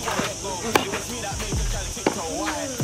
It was me that made you try to tiptoe. Why?